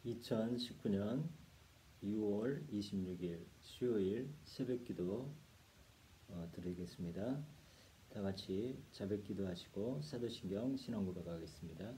2019년 6월 26일 수요일 새벽기도 드리겠습니다. 다 같이 자백기도 하시고 사도신경 신앙 고백하겠습니다.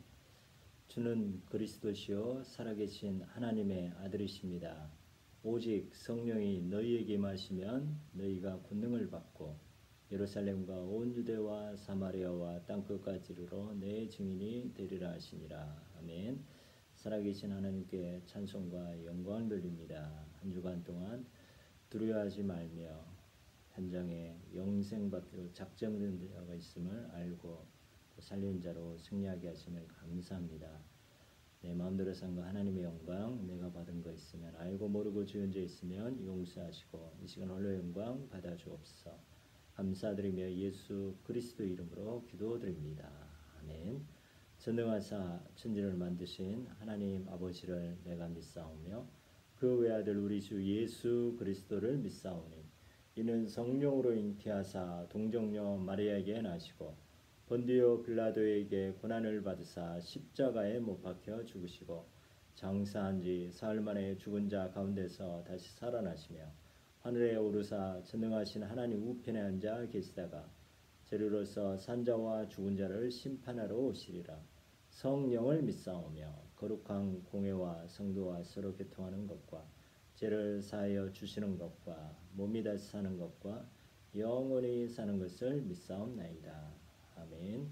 주는 그리스도시요 살아계신 하나님의 아들이십니다. 오직 성령이 너희에게 임하시면 너희가 권능을 받고 예루살렘과 온 유대와 사마리아와 땅끝까지 이르러 내 증인이 되리라 하시니라. 아멘. 살아계신 하나님께 찬송과 영광을 돌립니다. 한 주간 동안 두려워하지 말며 현장에 영생받기로 작정된 자가 있음을 알고 살린 자로 승리하게 하심을 감사합니다. 내 마음대로 산 거 하나님의 영광, 내가 받은 거 있으면 알고 모르고 지은 죄 있으면 용서하시고 이 시간 홀로 영광 받아 주옵소서. 감사드리며 예수 그리스도 이름으로 기도드립니다. 아멘. 전능하사 천지를 만드신 하나님 아버지를 내가 믿사오며 그 외아들 우리 주 예수 그리스도를 믿사오니 이는 성령으로 잉태하사 동정녀 마리아에게 나시고 본디오 빌라도에게 고난을 받으사 십자가에 못 박혀 죽으시고 장사한 지 사흘 만에 죽은 자 가운데서 다시 살아나시며 하늘에 오르사 전능하신 하나님 우편에 앉아 계시다가 재료로서 산자와 죽은 자를 심판하러 오시리라. 성령을 믿사오며 거룩한 공회와 성도와 서로 교통하는 것과 죄를 사하여 주시는 것과 몸이 다시 사는 것과 영원히 사는 것을 믿사옵나이다. 아멘.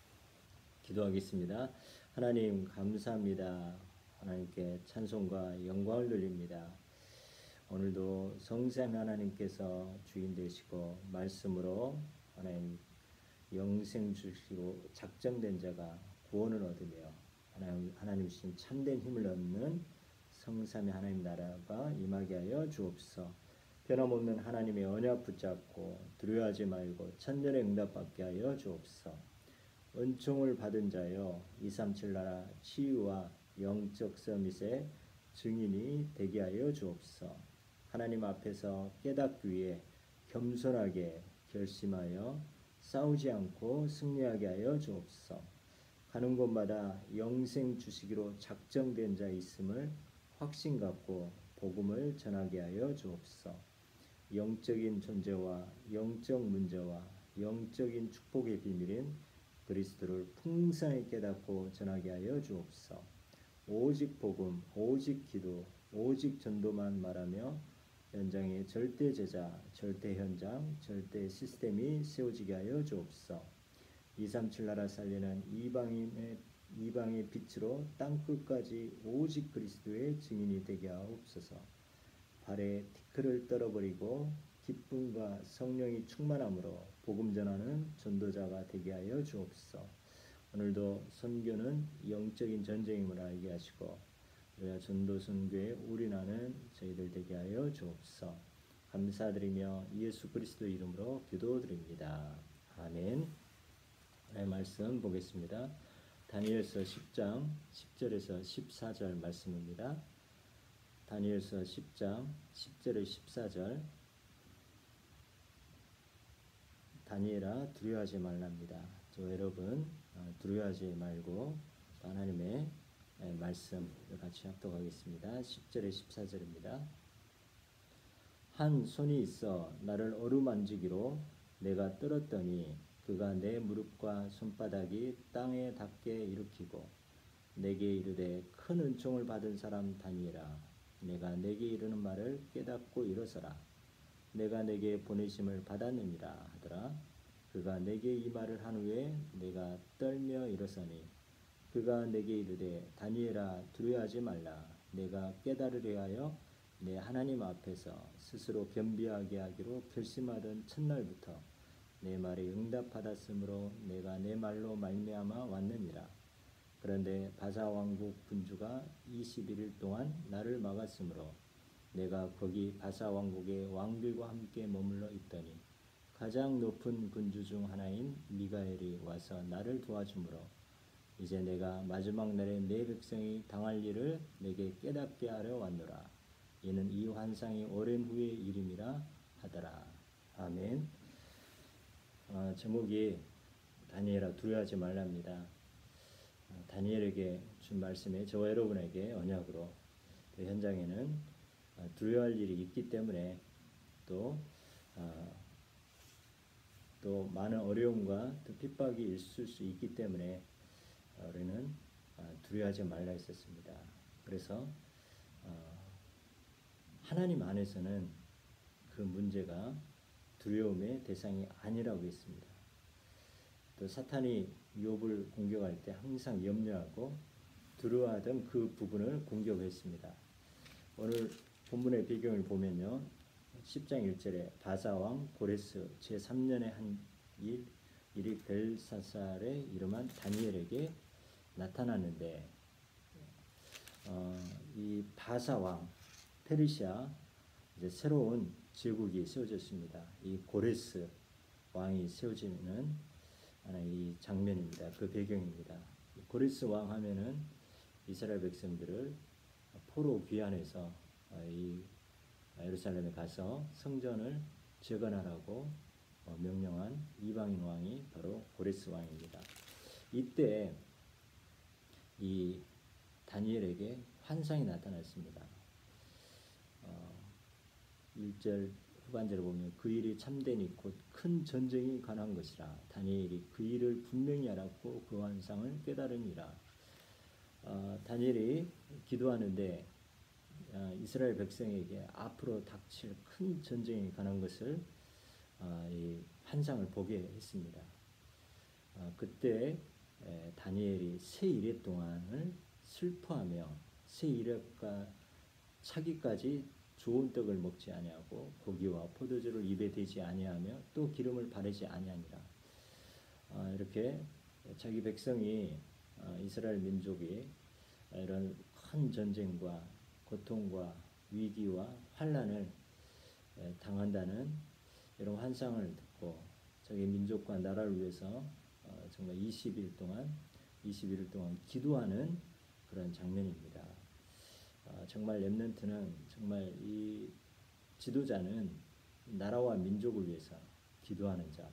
기도하겠습니다. 하나님 감사합니다. 하나님께 찬송과 영광을 돌립니다. 오늘도 성삼위 하나님께서 주인 되시고 말씀으로 하나님 영생 주시고 작정된 자가 구원을 얻으며 하나님 주신 참된 힘을 얻는 성삼위 하나님 나라가 임하게 하여 주옵소서. 변함없는 하나님의 언약 붙잡고 두려워하지 말고 천년의 응답받게 하여 주옵소서. 은총을 받은 자여 237 나라 치유와 영적 서밋의 증인이 되게 하여 주옵소서. 하나님 앞에서 깨닫기 위해 겸손하게 결심하여 싸우지 않고 승리하게 하여 주옵소서. 가는 곳마다 영생 주시기로 작정된 자 있음을 확신 갖고 복음을 전하게 하여 주옵소서. 영적인 존재와 영적 문제와 영적인 축복의 비밀인 그리스도를 풍성히 깨닫고 전하게 하여 주옵소서. 오직 복음, 오직 기도, 오직 전도만 말하며 현장에 절대 제자, 절대 현장, 절대 시스템이 세워지게 하여 주옵소서. 237 나라 살리는 이방의 빛으로 땅끝까지 오직 그리스도의 증인이 되게 하옵소서. 발에 티끌을 떨어버리고 기쁨과 성령이 충만함으로 복음 전하는 전도자가 되게 하여 주옵소서. 오늘도 선교는 영적인 전쟁임을 알게 하시고 우리가 전도 선교에 올인하는 저희들 되게 하여 주옵소서. 감사드리며 예수 그리스도 이름으로 기도드립니다. 아멘. 하나님의 말씀 보겠습니다. 다니엘서 10장 10절에서 14절 말씀입니다. 다니엘서 10장 10절에 14절. 다니엘아 두려워하지 말랍니다. 저 여러분 두려워하지 말고 하나님의 말씀을 같이 합독하겠습니다. 10절에 14절입니다. 한 손이 있어 나를 어루만지기로 내가 떨었더니 그가 내 무릎과 손바닥이 땅에 닿게 일으키고 내게 이르되 큰 은총을 받은 사람 다니엘아 내가 내게 이르는 말을 깨닫고 일어서라. 내가 내게 보내심을 받았느니라 하더라. 그가 내게 이 말을 한 후에 내가 떨며 일어서니 그가 내게 이르되 다니엘아 두려워하지 말라. 내가 깨달으려 하여 내 하나님 앞에서 스스로 겸비하게 하기로 결심하던 첫날부터 내 말이 응답받았으므로 내가 내 말로 말미암아 왔느니라. 그런데 바사 왕국 군주가 21일 동안 나를 막았으므로 내가 거기 바사 왕국의 왕들과 함께 머물러 있더니 가장 높은 군주 중 하나인 미가엘이 와서 나를 도와주므로 이제 내가 마지막 날에 내 백성이 당할 일을 내게 깨닫게 하려 왔노라. 이는 이 환상이 오랜 후의 일임이라 하더라. 아멘. 제목이 다니엘아 두려워하지 말랍니다. 다니엘에게 준 말씀이 저와 여러분에게 언약으로 또 현장에는 두려워할 일이 있기 때문에 또 또 많은 어려움과 또 핍박이 있을 수 있기 때문에 우리는 두려워하지 말라 했었습니다. 그래서 하나님 안에서는 그 문제가 두려움의 대상이 아니라고 했습니다. 또 사탄이 욥을 공격할 때 항상 염려하고 두려워하던 그 부분을 공격했습니다. 오늘 본문의 배경을 보면요. 10장 1절에 바사왕 고레스 제3년의 한 일이 벨사살의 이름한 다니엘에게 나타났는데 이 바사왕 페르시아 이제 새로운 제국이 세워졌습니다. 이 고레스 왕이 세워지는 이 장면입니다. 그 배경입니다. 고레스 왕 하면은 이스라엘 백성들을 포로 귀환해서 이 예루살렘에 가서 성전을 재건하라고 명령한 이방인 왕이 바로 고레스 왕입니다. 이때 이 다니엘에게 환상이 나타났습니다. 1절 후반절을 보면 그 일이 참되니 곧 큰 전쟁이 관한 것이라. 다니엘이 그 일을 분명히 알았고 그 환상을 깨달으니라. 다니엘이 기도하는데 이스라엘 백성에게 앞으로 닥칠 큰 전쟁에 관한 것을 이 환상을 보게 했습니다. 그때 다니엘이 세 이래 동안을 슬퍼하며 세 이래가 차기까지 좋은 떡을 먹지 아니하고 고기와 포도주를 입에 대지 아니하며 또 기름을 바르지 아니하니라. 이렇게 자기 백성이 이스라엘 민족이 이런 큰 전쟁과 고통과 위기와 환난을 당한다는 이런 환상을 듣고 자기 민족과 나라를 위해서 정말 20일 동안 기도하는 그런 장면입니다. 정말 렘넌트는 정말 이 지도자는 나라와 민족을 위해서 기도하는 자,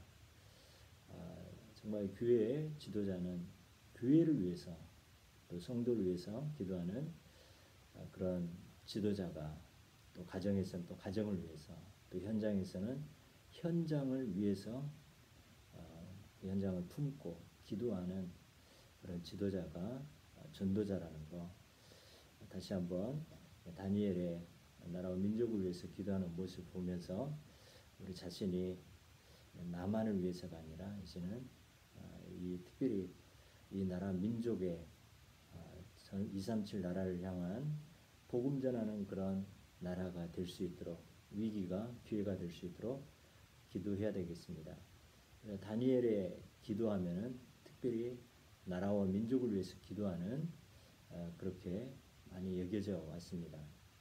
정말 교회의 지도자는 교회를 위해서 또 성도를 위해서 기도하는 그런 지도자가 또 가정에서는 또 가정을 위해서 또 현장에서는 현장을 위해서 현장을 품고 기도하는 그런 지도자가 전도자라는 거 다시 한번 다니엘의 나라와 민족을 위해서 기도하는 모습을 보면서 우리 자신이 나만을 위해서가 아니라 이제는 이 특별히 이 나라 민족의 237 나라를 향한 복음 전하는 그런 나라가 될 수 있도록 위기가 기회가 될 수 있도록 기도해야 되겠습니다. 다니엘의 기도하면은 특별히 나라와 민족을 위해서 기도하는 그렇게 많이 여겨져 왔습니다.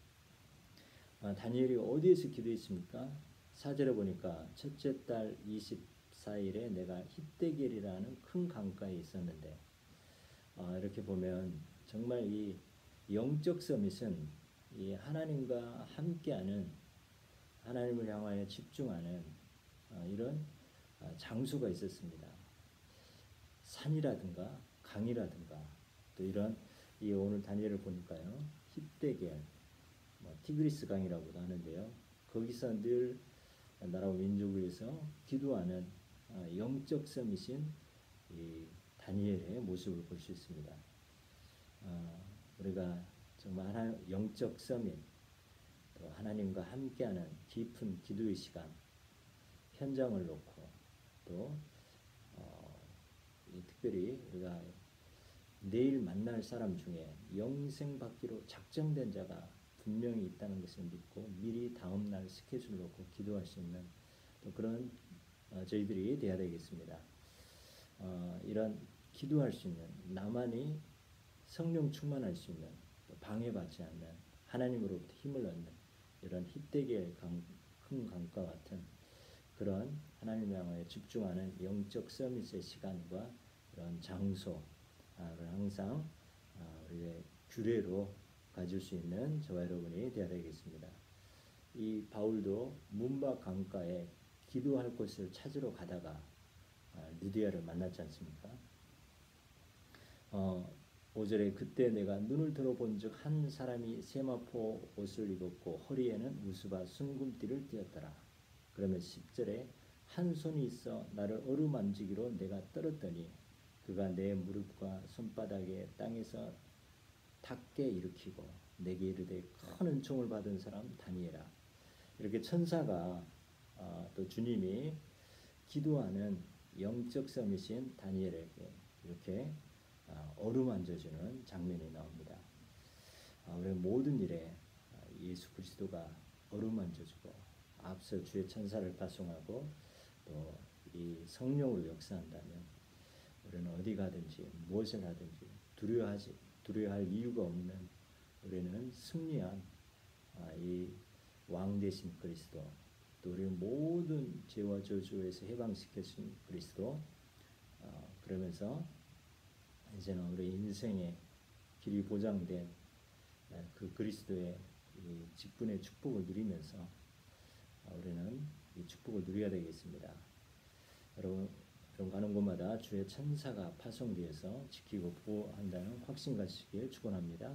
다니엘이 어디에서 기도했습니까? 4절에 보니까 첫째 달 24일에 내가 힛데겔이라는 큰 강가에 있었는데 이렇게 보면 정말 이 영적 서밋은 이 하나님과 함께하는 하나님을 향하여 집중하는 이런 장소가 있었습니다. 산이라든가 강이라든가 또 이런 이 오늘 다니엘을 보니까요 힛데겔 티그리스 강이라고도 하는데요. 거기서 늘 나라와 민족을 위해서 기도하는 영적 서밋인 이 다니엘의 모습을 볼 수 있습니다. 우리가 정말 영적 서밋 또 하나님과 함께하는 깊은 기도의 시간 현장을 놓고 또 특별히 우리가 내일 만날 사람 중에 영생 받기로 작정된 자가 분명히 있다는 것을 믿고 미리 다음 날 스케줄 놓고 기도할 수 있는 또 그런 저희들이 되어야 되겠습니다. 이런 기도할 수 있는 나만이 성령 충만할 수 있는 방해받지 않는 하나님으로부터 힘을 얻는 이런 힛데겔 큰 강과 같은 그런 하나님 향하여 집중하는 영적 서밋의 시간과 이런 장소를 항상 우리의 규례로 가질 수 있는 저와 여러분이 되어야 되겠습니다. 이 바울도 문바 강가에 기도할 곳을 찾으러 가다가 루디아를 만났지 않습니까? 5절에 그때 내가 눈을 들어본즉 한 사람이 세마포 옷을 입었고 허리에는 우스바 순금띠를 띠었더라. 그러면 10절에 한 손이 있어 나를 어루만지기로 내가 떨었더니 그가 내 무릎과 손바닥에 땅에서 닿게 일으키고 내게 이르되 큰 은총을 받은 사람 다니엘아. 이렇게 천사가 또 주님이 기도하는 영적 섬이신 다니엘에게 이렇게 어루만져주는 장면이 나옵니다. 우리 모든 일에 예수 그리스도가 어루만져주고 앞서 주의 천사를 파송하고 또 이 성령으로 역사한다면 우리는 어디 가든지 무엇을 하든지 두려워할 이유가 없는 우리는 승리한 이 왕 되신 그리스도, 또 우리 모든 죄와 저주에서 해방시켜준 그리스도, 그러면서 이제는 우리 인생의 길이 보장된 그 그리스도의 이 직분의 축복을 누리면서 우리는 이 축복을 누려야 되겠습니다. 여러분 가는 곳마다 주의 천사가 파송되어서 지키고 보호한다는 확신 가지시길 축원합니다.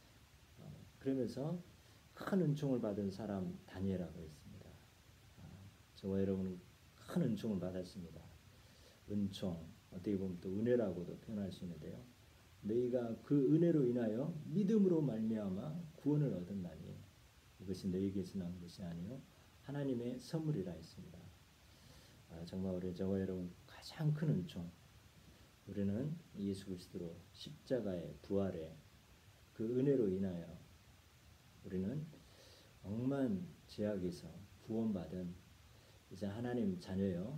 그러면서 큰 은총을 받은 사람 다니엘이라고 했습니다. 저와 여러분은 큰 은총을 받았습니다. 은총, 어떻게 보면 또 은혜라고도 표현할 수 있는데요. 너희가 그 은혜로 인하여 믿음으로 말미암아 구원을 얻었나니 이것이 너희에게서 난 것이 아니요 하나님의 선물이라 했습니다. 정말 우리 저와 여러분 가장 큰 은총, 우리는 예수 그리스도로 십자가의 부활에 그 은혜로 인하여 우리는 억만 죄악에서 구원받은 이제 하나님 자녀요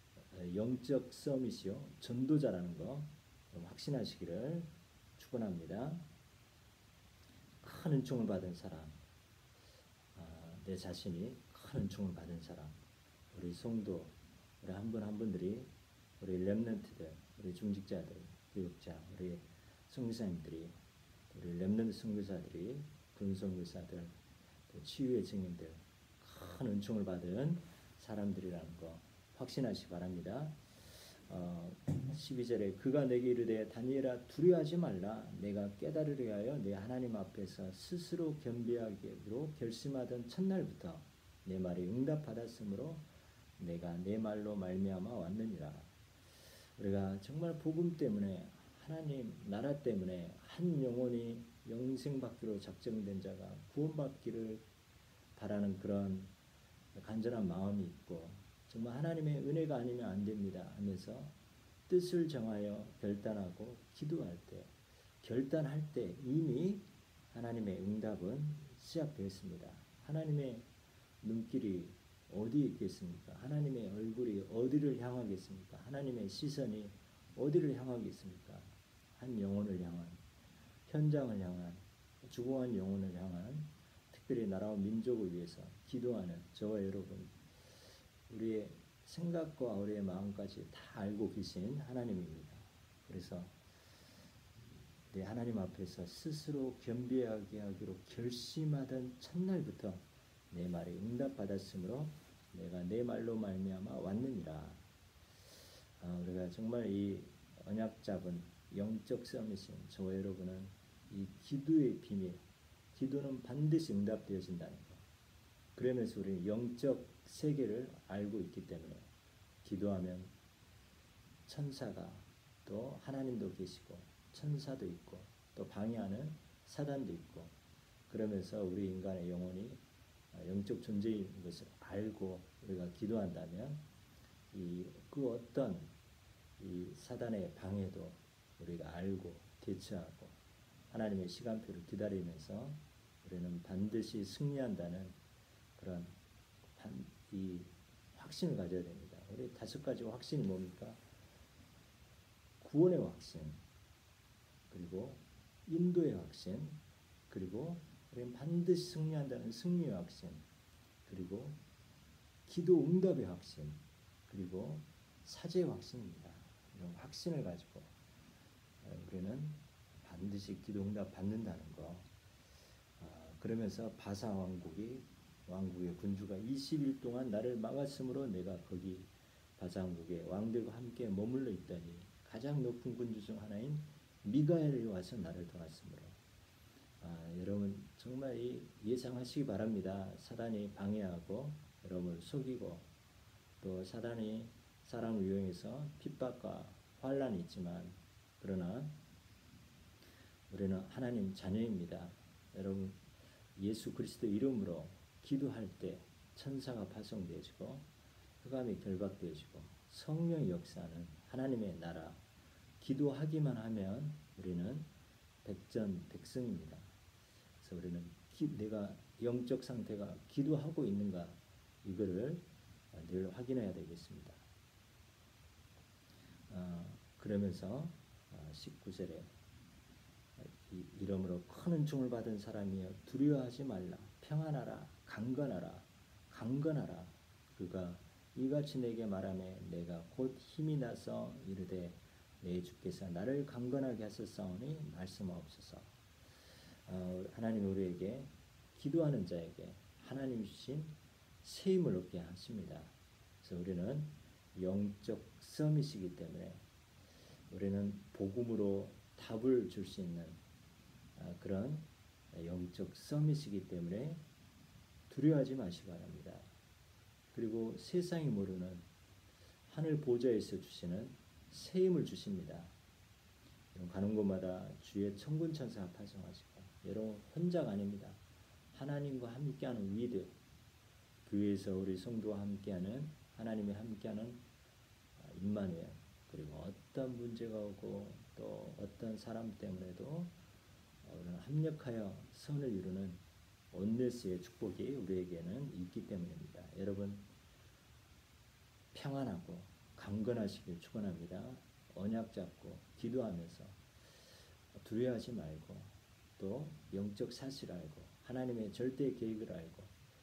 영적 서밋이요 전도자라는 거 확신하시기를 축원합니다. 큰 은총을 받은 사람, 내 자신이 큰 은총을 받은 사람, 우리 성도, 우리 한 분 한 분들이, 우리 렘넌트들, 우리 중직자들, 교육자, 우리 선교사님들이, 우리 렘넌트 선교사들이, 군선교사들, 또 치유의 증인들, 큰 은총을 받은 사람들이라는 거 확신하시기 바랍니다. 12절에 그가 내게 이르되 다니엘아 두려워하지 말라. 내가 깨달으려 하여 내 하나님 앞에서 스스로 겸비하기로 결심하던 첫날부터 내 말이 응답받았으므로 내가 내 말로 말미암아 왔느니라. 우리가 정말 복음 때문에 하나님 나라 때문에 한 영혼이 영생받기로 작정된 자가 구원받기를 바라는 그런 간절한 마음이 있고 정말 하나님의 은혜가 아니면 안 됩니다 하면서 뜻을 정하여 결단하고 기도할 때, 결단할 때 이미 하나님의 응답은 시작되었습니다. 하나님의 눈길이 어디에 있겠습니까? 하나님의 얼굴이 어디를 향하겠습니까? 하나님의 시선이 어디를 향하겠습니까? 한 영혼을 향한, 현장을 향한, 죽어간 영혼을 향한, 특별히 나라와 민족을 위해서 기도하는 저와 여러분, 우리의 생각과 우리의 마음까지 다 알고 계신 하나님입니다. 그래서 내 하나님 앞에서 스스로 겸비하게 하기로 결심하던 첫날부터 내 말에 응답받았으므로 내가 내 말로 말미암아 왔느니라. 우리가 정말 이 언약 잡은 영적 싸움이신 저와 여러분은 이 기도의 비밀, 기도는 반드시 응답되어진다는 것. 그러면서 우리는 영적 세계를 알고 있기 때문에 기도하면 천사가 또 하나님도 계시고 천사도 있고 또 방해하는 사단도 있고 그러면서 우리 인간의 영혼이 영적 존재인 것을 알고 우리가 기도한다면 그 어떤 이 사단의 방해도 우리가 알고 대처하고 하나님의 시간표를 기다리면서 우리는 반드시 승리한다는 그런 이 확신을 가져야 됩니다. 우리 5가지 확신이 뭡니까? 구원의 확신, 그리고 인도의 확신, 그리고 우리는 반드시 승리한다는 승리의 확신, 그리고 기도 응답의 확신, 그리고 사제의 확신입니다. 이런 확신을 가지고 우리는 반드시 기도 응답 받는다는 거. 그러면서 바사 왕국의 군주가 20일 동안 나를 막았으므로 내가 거기 바사 왕국의 왕들과 함께 머물러 있다니 가장 높은 군주 중 하나인 미가엘이 와서 나를 도왔으므로. 여러분 정말 예상하시기 바랍니다. 사단이 방해하고 여러분을 속이고 또 사단이 사람을 이용해서 핍박과 환란이 있지만 그러나 우리는 하나님 자녀입니다. 여러분 예수 그리스도 이름으로 기도할 때 천사가 파송되어지고 흑암이 결박되어지고 성령의 역사는 하나님의 나라 기도하기만 하면 우리는 백전백승입니다. 그래서 우리는 내가 영적 상태가 기도하고 있는가 이거를 늘 확인해야 되겠습니다. 그러면서 19절에 이러므로 큰 은총을 받은 사람이여 두려워하지 말라 평안하라 강건하라 그가 이같이 내게 말하매 내가 곧 힘이 나서 이르되 내 주께서 나를 강건하게 하셨사오니 말씀하옵소서. 하나님 우리에게 기도하는 자에게 하나님 주신 새 힘을 얻게 하십니다. 그래서 우리는 영적 서밋이기 때문에 우리는 복음으로 답을 줄 수 있는 그런 영적 서밋이기 때문에 두려워하지 마시기 바랍니다. 그리고 세상이 모르는 하늘 보좌에서 주시는 새 힘을 주십니다. 가는 곳마다 주의 천군 천사가 파송하시고 여러분 혼자가 아닙니다. 하나님과 함께하는 위드 교회에서 우리 성도와 함께하는 하나님이 함께하는 임마누엘 그리고 어떤 문제가 오고 또 어떤 사람 때문에도 우리는 합력하여 선을 이루는 온네스의 축복이 우리에게는 있기 때문입니다. 여러분 평안하고 강건하시길 축원합니다. 언약 잡고 기도하면서 두려워하지 말고 또 영적 사실을 알고 하나님의 절대 계획을 알고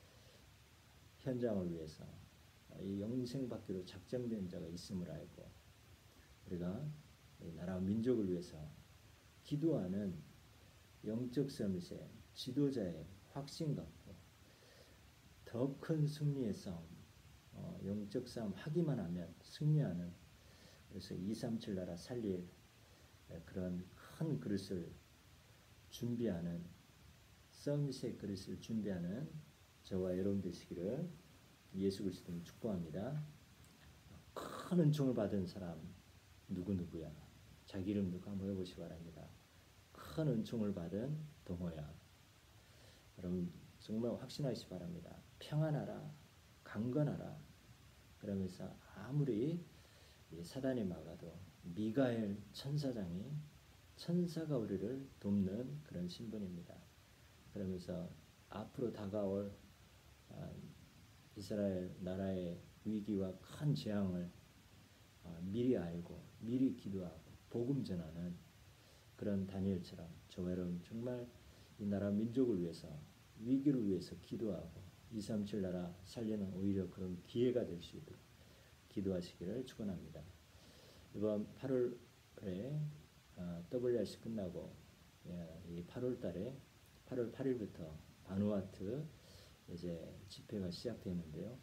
현장을 위해서 이 영생 받기로 작정된 자가 있음을 알고 우리가 이 나라와 민족을 위해서 기도하는 영적 서밋의 지도자의 확신 갖고 더 큰 승리의 싸움 영적 싸움 하기만 하면 승리하는 그래서 237 나라 살릴 그런 큰 그릇을 준비하는 서밋의 그릇을 준비하는 저와 여러분 되시기를 예수 그리스도로 축복합니다. 큰 은총을 받은 사람 누구야? 자기 이름 누구 한번 해보시기 바랍니다. 큰 은총을 받은 동호야. 여러분 정말 확신하시기 바랍니다. 평안하라, 강건하라. 그러면서 아무리 사단이 막아도 미가엘 천사가 우리를 돕는 그런 신분입니다. 그러면서 앞으로 다가올 이스라엘 나라의 위기와 큰 재앙을 미리 알고 미리 기도하고 복음 전하는 그런 다니엘처럼 저와 여러분 정말 이 나라 민족을 위해서 위기를 위해서 기도하고 237 나라 살리는 오히려 그런 기회가 될 수 있도록 기도하시기를 축원합니다. 이번 8월에 WRC 끝나고 이 8월 달에 8월 8일부터 바누아투 이제 집회가 시작되는데요.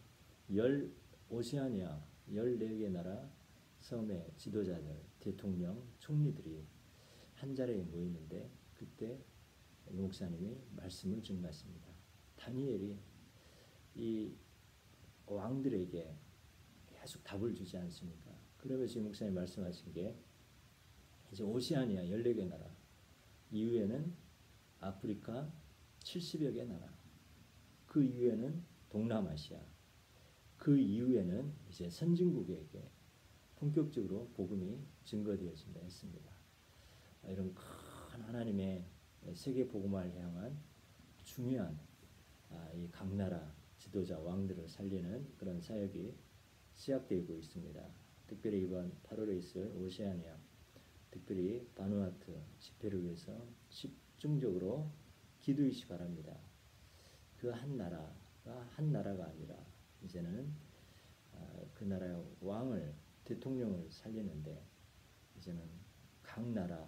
오세아니아 14개 나라 섬의 지도자들, 대통령, 총리들이 한 자리에 모이는데 그때 이 목사님이 말씀을 증가하십니다. 다니엘이 이 왕들에게 계속 답을 주지 않습니까? 그러면서 이 목사님이 말씀하신 게 이제 오세아니아 14개 나라 이후에는 아프리카 70여 개 나라 그 이후에는 동남아시아 그 이후에는 이제 선진국에게 본격적으로 복음이 증거되어진다 했습니다. 이런 큰 하나님의 세계 복음화를 향한 중요한 이 각 나라 지도자 왕들을 살리는 그런 사역이 시작되고 있습니다. 특별히 이번 8월에 있을 오세아니아 특별히 바누아투 집회를 위해서 집중적으로 기도하시기 바랍니다. 그 한 나라가 아니라 이제는 그 나라의 왕을 대통령을 살리는데 이제는 각 나라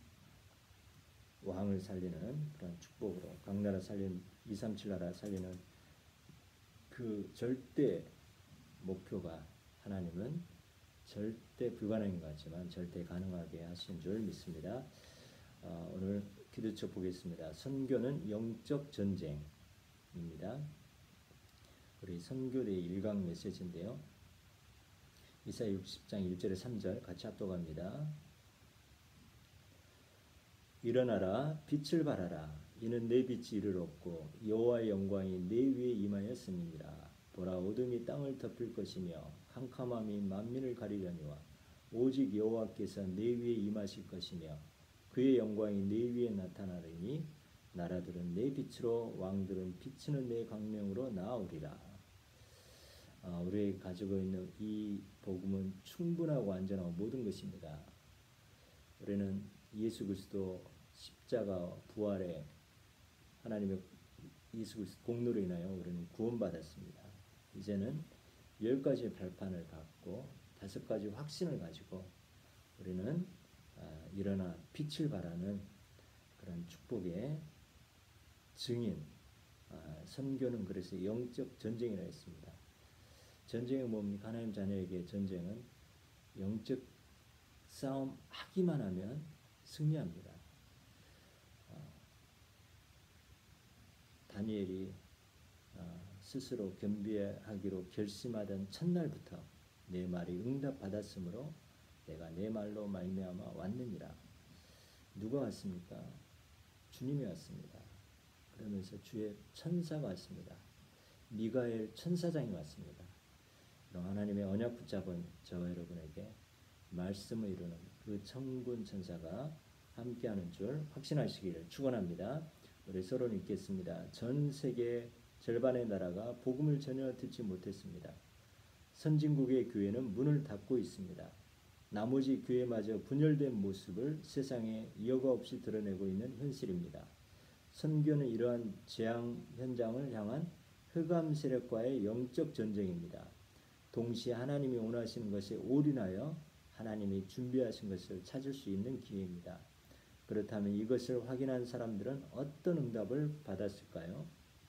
왕을 살리는 그런 축복으로 각 나라 살리는 237 나라 살리는 그 절대 목표가 하나님은 절대 불가능인 것 같지만 절대 가능하게 하신 줄 믿습니다. 오늘 기도책 보겠습니다. 선교는 영적 전쟁입니다. 우리 선교대의 1강 메시지인데요. 이사야 60장 1절에 3절 같이 합독합니다. 일어나라 빛을 발하라 이는 내 빛이 이르렀고 여호와의 영광이 내 위에 임하였음이니라. 보라 어둠이 땅을 덮을 것이며 캄캄함이 만민을 가리려니와 오직 여호와께서 내 위에 임하실 것이며 그의 영광이 내 위에 나타나리니 나라들은 내 빛으로 왕들은 비치는 내 광명으로 나아오리라. 우리가 가지고 있는 이 복음은 충분하고 완전하고 모든 것입니다. 우리는 예수 그리스도 십자가 부활에 하나님의 예수 그리스도 공로로 인하여 우리는 구원받았습니다. 이제는 10가지 발판을 갖고 5가지 확신을 가지고 우리는 일어나 빛을 발하는 그런 축복의 증인, 선교는 그래서 영적 전쟁이라 했습니다. 전쟁은 뭡니까? 하나님 자녀에게 전쟁은 영적 싸움 하기만 하면 승리합니다. 다니엘이 스스로 겸비하기로 결심하던 첫날부터 내 말이 응답받았으므로 내가 내 말로 말미암아 왔느니라. 누가 왔습니까? 주님이 왔습니다. 그러면서 주의 천사가 왔습니다. 미가엘 천사장이 왔습니다. 그럼 하나님의 언약 붙잡은 저와 여러분에게 말씀을 이루는 그 천군 천사가 함께하는 줄 확신하시기를 축원합니다. 우리 서로 읽겠습니다. 전 세계 절반의 나라가 복음을 전혀 듣지 못했습니다. 선진국의 교회는 문을 닫고 있습니다. 나머지 교회마저 분열된 모습을 세상에 여과 없이 드러내고 있는 현실입니다. 선교는 이러한 재앙 현장을 향한 흑암 세력과의 영적 전쟁입니다. 동시에 하나님이 원하시는 것에 올인하여 하나님이 준비하신 것을 찾을 수 있는 기회입니다. 그렇다면 이것을 확인한 사람들은 어떤 응답을 받았을까요?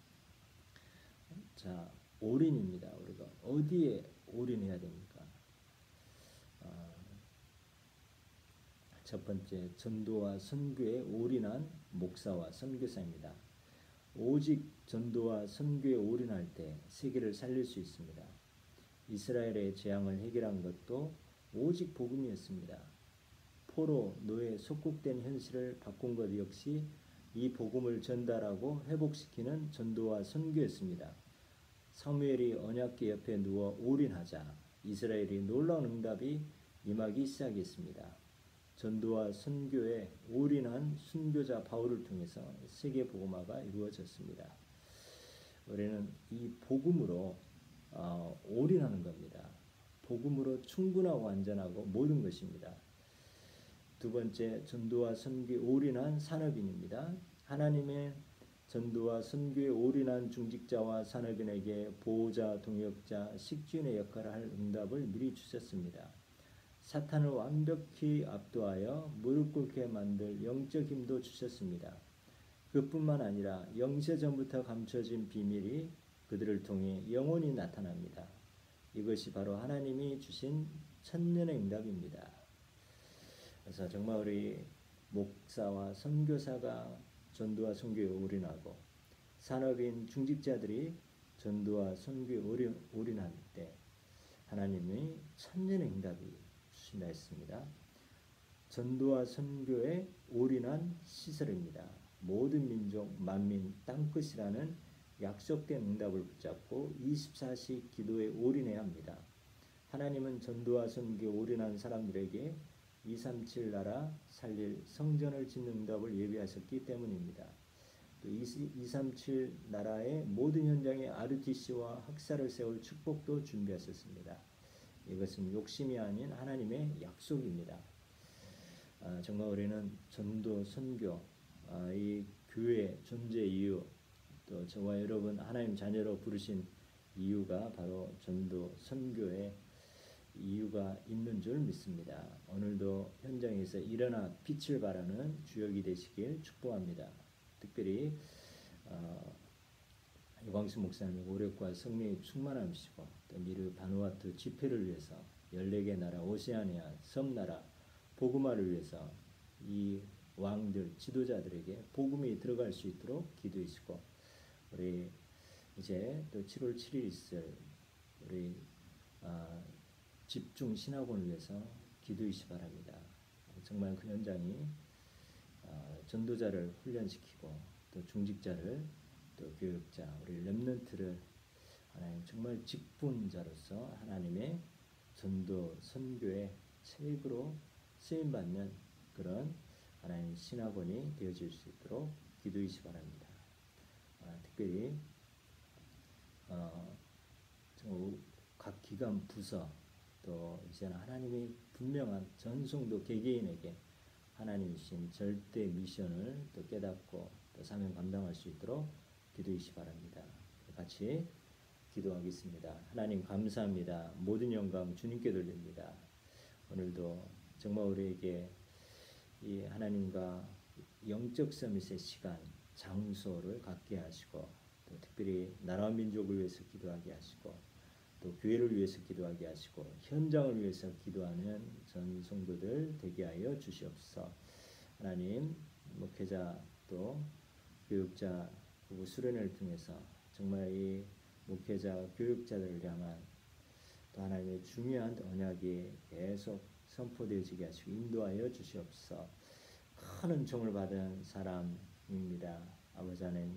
자, 올인입니다. 우리가 어디에 올인해야 됩니까? 첫 번째, 전도와 선교에 올인한 목사와 선교사입니다. 오직 전도와 선교에 올인할 때 세계를 살릴 수 있습니다. 이스라엘의 재앙을 해결한 것도 오직 복음이었습니다. 포로, 노예, 속국된 현실을 바꾼 것 역시 이 복음을 전달하고 회복시키는 전도와 선교였습니다. 사무엘이 언약궤 옆에 누워 올인하자 이스라엘이 놀라운 응답이 임하기 시작했습니다. 전도와 선교에 올인한 순교자 바울을 통해서 세계 복음화가 이루어졌습니다. 우리는 이 복음으로 올인하는 겁니다. 복음으로 충분하고 완전하고 모든 것입니다. 두 번째, 전도와 선교에 올인한 산업인입니다. 하나님의 전도와 선교에 올인한 중직자와 산업인에게 보호자, 동역자, 식주인의 역할을 할 응답을 미리 주셨습니다. 사탄을 완벽히 압도하여 무릎 꿇게 만들 영적 힘도 주셨습니다. 그뿐만 아니라 영세전부터 감춰진 비밀이 그들을 통해 영원히 나타납니다. 이것이 바로 하나님이 주신 천년의 응답입니다. 그래서 정말 우리 목사와 선교사가 전도와 선교에 올인하고 산업인 중직자들이 전도와 선교에 올인할 때 하나님이 천년의 응답이 주신다 했습니다. 전도와 선교에 올인한 시설입니다. 모든 민족, 만민, 땅끝이라는 약속된 응답을 붙잡고 24시 기도에 올인해야 합니다. 하나님은 전도와 선교에 올인한 사람들에게 237 나라 살릴 성전을 짓는 응답을 예비하셨기 때문입니다. 또 237 나라의 모든 현장에 RTC와 학사를 세울 축복도 준비하셨습니다. 이것은 욕심이 아닌 하나님의 약속입니다. 정말 우리는 전도, 선교, 이 교회 존재 이유, 또 저와 여러분 하나님 자녀로 부르신 이유가 바로 전도, 선교의 이유가 있는 줄 믿습니다. 오늘도 현장에서 일어나 빛을 발하는 주역이 되시길 축복합니다. 특별히 유광수 목사님의 오력과 성령이 충만하시고 또 미르 바누아투 집회를 위해서 14개 나라 오세아니아 섬나라 복음화를 위해서 이 왕들, 지도자들에게 복음이 들어갈 수 있도록 기도하시고, 우리 이제 또 7월 7일 있을 우리 집중 신학원을 위해서 기도하시 바랍니다. 정말 그 현장이 전도자를 훈련시키고 또 중직자를 또 교육자, 우리 렘넌트를 하나님 정말 직분자로서 하나님의 전도 선교의 책으로 쓰임 받는 그런 하나님 신학원이 되어질 수 있도록 기도하시 바랍니다. 특별히 각 기관 부서 또 이제는 하나님이 분명한 전성도 개개인에게 하나님이신 절대 미션을 또 깨닫고 또 사명 감당할 수 있도록 기도하시 바랍니다. 같이 기도하겠습니다. 하나님 감사합니다. 모든 영광 주님께 돌립니다. 오늘도 정말 우리에게 이 하나님과 영적 서밋의 시간, 장소를 갖게 하시고 또 특별히 나라와 민족을 위해서 기도하게 하시고 또 교회를 위해서 기도하게 하시고 현장을 위해서 기도하는 전 성도들 되게 하여 주시옵소서. 하나님 목회자 또 교육자 그리고 수련회를 통해서 정말 이 목회자 교육자들을 향한 또 하나님의 중요한 언약이 계속 선포되어지게 하시고 인도하여 주시옵소서. 큰 은총을 받은 사람입니다. 아버지 하나님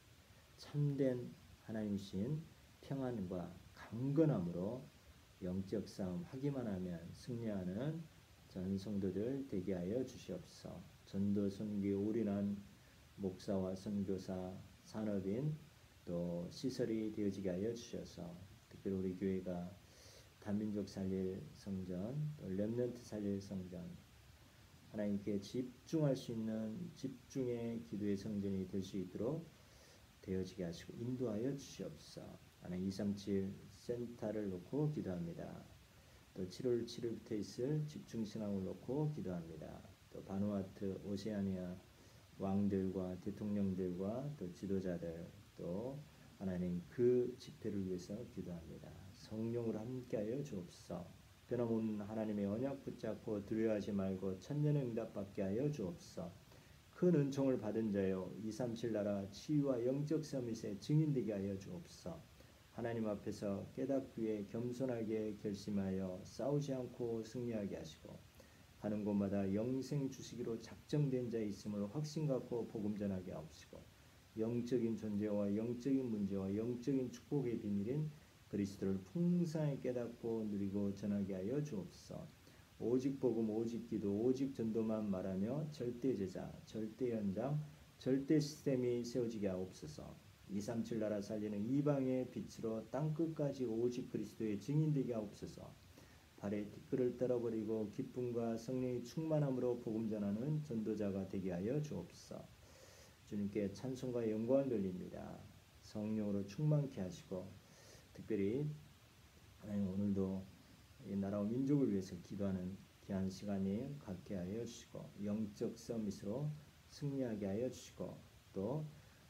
참된 하나님이신 평안과 강건함으로 영적 싸움 하기만 하면 승리하는 전 성도들 되게 하여 주시옵소서. 전도 선교에 올인한 목사와 선교사, 산업인 또 시설이 되어지게 하여 주셔서 특별히 우리 교회가 다민족 살릴 성전, 또 렘넌트 살릴 성전, 하나님께 집중할 수 있는 집중의 기도의 성전이 될 수 있도록 되어지게 하시고 인도하여 주시옵소서. 하나님 237 센터를 놓고 기도합니다. 또 7월 7일부터 있을 집중신앙을 놓고 기도합니다. 또 바누아투, 오세아니아 왕들과 대통령들과 또 지도자들 또 하나님 그 집회를 위해서 기도합니다. 성령으로 함께하여 주옵소서. 변함없는 하나님의 언약 붙잡고 두려워하지 말고 천년의 응답받게 하여 주옵소서. 큰 은총을 받은 자여 237 나라 치유와 영적 서밋의 증인되게 하여 주옵소서. 하나님 앞에서 깨닫기 위해 겸손하게 결심하여 싸우지 않고 승리하게 하시고 가는 곳마다 영생 주시기로 작정된 자 있음을 확신 갖고 복음 전하게 하옵시고 영적인 존재와 영적인 문제와 영적인 축복의 비밀인 그리스도를 풍성하게 깨닫고 누리고 전하게 하여 주옵소서. 오직 복음, 오직 기도, 오직 전도만 말하며 절대 제자, 절대 현장, 절대 시스템이 세워지게 하옵소서. 237 나라 살리는 이방의 빛으로 땅끝까지 오직 그리스도의 증인되게 하옵소서. 발에 티끌을 떨어버리고 기쁨과 성령의 충만함으로 복음 전하는 전도자가 되게 하여 주옵소서. 주님께 찬송과 영광을 돌립니다. 성령으로 충만케 하시고 특별히 하나님 오늘도 이 나라와 민족을 위해서 기도하는 귀한 시간이 갖게 하여 주시고 영적 서밋으로 승리하게 하여 주시고 또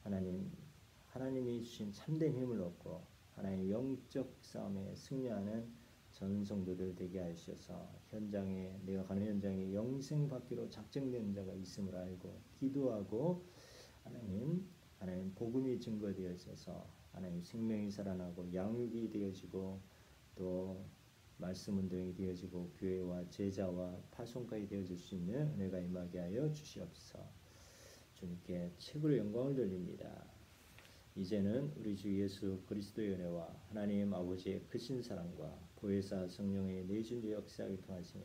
하나님이 주신 참된 힘을 얻고 하나님의 영적 싸움에 승리하는 전성도들 되게 하셔서 현장에 내가 가는 현장에 영생 받기로 작정된 자가 있음을 알고 기도하고 하나님 복음이 증거되어 있어서 하나님 생명이 살아나고 양육이 되어지고 또 말씀 운동이 되어지고 교회와 제자와 파송까지 되어질 수 있는 은혜가 임하게 하여 주시옵소서. 주님께 최고로 영광을 돌립니다. 이제는 우리 주 예수 그리스도의 은혜와 하나님 아버지의 크신 사랑과 보혜사 성령의 내준의 역사를 통하시니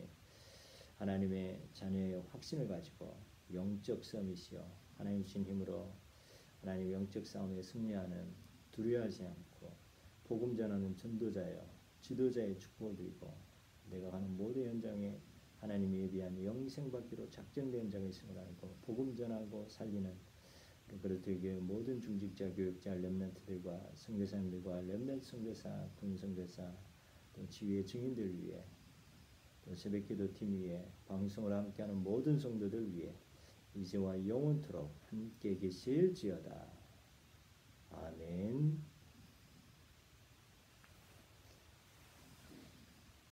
하나님의 자녀의 확신을 가지고 영적 서밋이요 하나님 주신 힘으로 하나님 영적 싸움에 승리하는 두려워하지 않고 복음 전하는 전도자여 지도자의 축복을 드리고 내가 가는 모든 현장에 하나님이 예비한 영생 받기로 작정된 자가 있음을 알고 복음 전하고 살리는 그리스도의 모든 중직자, 교육자, 렘넌트들과 선교사님들과 렘넌트 선교사, 군 선교사, 또 지휘의 증인들 위해 또 새벽기도 팀 위에 방송을 함께하는 모든 성도들 위해 이제와 영원토록 함께 계실지어다. 아멘.